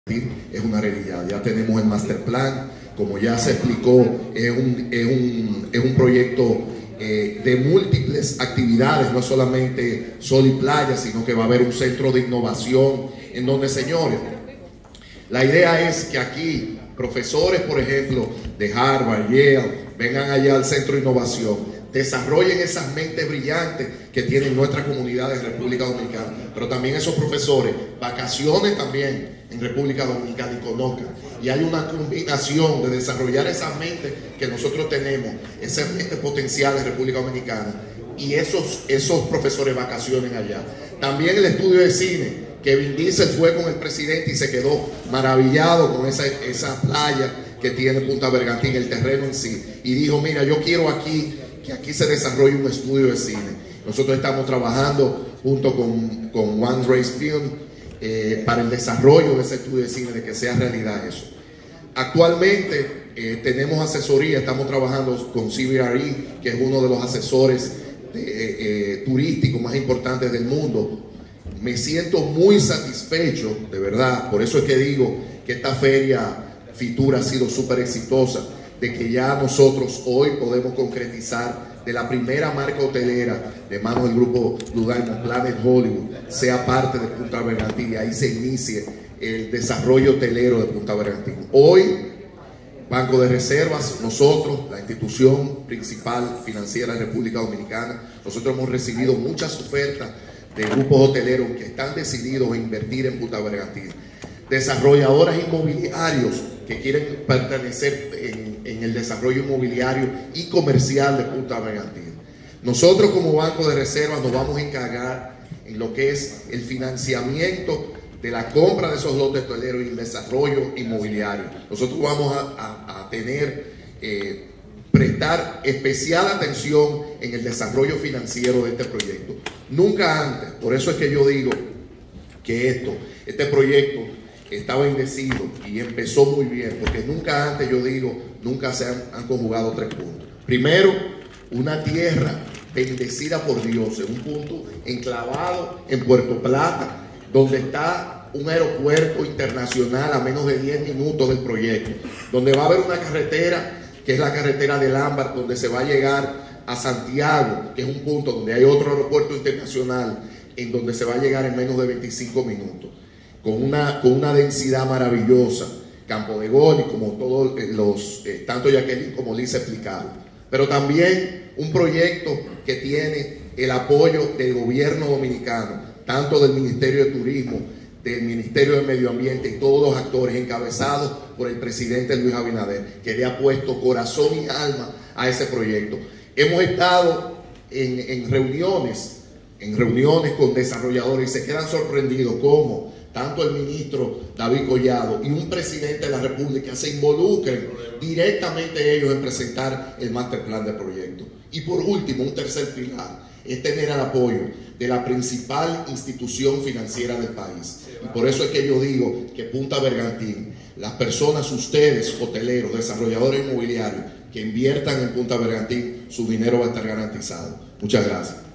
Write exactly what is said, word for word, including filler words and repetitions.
Es una realidad. Ya tenemos el master plan, como ya se explicó, es un, es un, es un proyecto eh, de múltiples actividades, no solamente sol y playa, sino que va a haber un centro de innovación en donde, señores, la idea es que aquí profesores, por ejemplo, de Harvard, Yale, vengan allá al centro de innovación, desarrollen esas mentes brillantes que tienen nuestra comunidad de República Dominicana, pero también esos profesores, vacaciones también en República Dominicana y conozcan. Y hay una combinación de desarrollar esas mentes que nosotros tenemos, esas mentes potenciales de República Dominicana, y esos, esos profesores vacaciones allá. También el estudio de cine, que Vin Diesel fue con el presidente y se quedó maravillado con esa, esa playa que tiene Punta Bergantín, el terreno en sí, y dijo, mira, yo quiero aquí que aquí se desarrolle un estudio de cine. Nosotros estamos trabajando junto con, con One Race Film eh, para el desarrollo de ese estudio de cine, de que sea realidad eso. Actualmente eh, tenemos asesoría, estamos trabajando con C B R E, que es uno de los asesores de, eh, eh, turísticos más importantes del mundo. Me siento muy satisfecho, de verdad, por eso es que digo que esta feria Fitur ha sido súper exitosa, de que ya nosotros hoy podemos concretizar de la primera marca hotelera de manos del grupo Ludaimo, Planet Hollywood, sea parte de Punta Bergantín, y ahí se inicie el desarrollo hotelero de Punta Bergantín. Hoy, Banco de Reservas, nosotros, la institución principal financiera de República Dominicana, nosotros hemos recibido muchas ofertas de grupos hoteleros que están decididos a invertir en Punta Bergantín, desarrolladores inmobiliarios que quieren pertenecer en, en el desarrollo inmobiliario y comercial de Punta Bergantín. Nosotros como Banco de Reservas nos vamos a encargar en lo que es el financiamiento de la compra de esos lotes hoteleros y el desarrollo inmobiliario. Nosotros vamos a, a, a tener, eh, prestar especial atención en el desarrollo financiero de este proyecto. Nunca antes, por eso es que yo digo que esto, este proyecto estaba bendecido y empezó muy bien, porque nunca antes, yo digo, nunca se han, han conjugado tres puntos. Primero, una tierra bendecida por Dios, en un punto enclavado en Puerto Plata, donde está un aeropuerto internacional a menos de diez minutos del proyecto, donde va a haber una carretera, que es la carretera del Ámbar, donde se va a llegar a Santiago, que es un punto donde hay otro aeropuerto internacional, en donde se va a llegar en menos de veinticinco minutos. Con una, con una densidad maravillosa, Campo de Gol y como todos los, eh, tanto Jacqueline como Liz explicaron. Pero también un proyecto que tiene el apoyo del gobierno dominicano, tanto del Ministerio de Turismo, del Ministerio de Medio Ambiente y todos los actores, encabezados por el presidente Luis Abinader, que le ha puesto corazón y alma a ese proyecto. Hemos estado en, en reuniones, en reuniones con desarrolladores y se quedan sorprendidos cómo tanto el ministro David Collado y un presidente de la República se involucren directamente ellos en presentar el master plan del proyecto. Y por último, un tercer pilar es tener el apoyo de la principal institución financiera del país. Y por eso es que yo digo que Punta Bergantín, las personas, ustedes, hoteleros, desarrolladores inmobiliarios, que inviertan en Punta Bergantín, su dinero va a estar garantizado. Muchas gracias.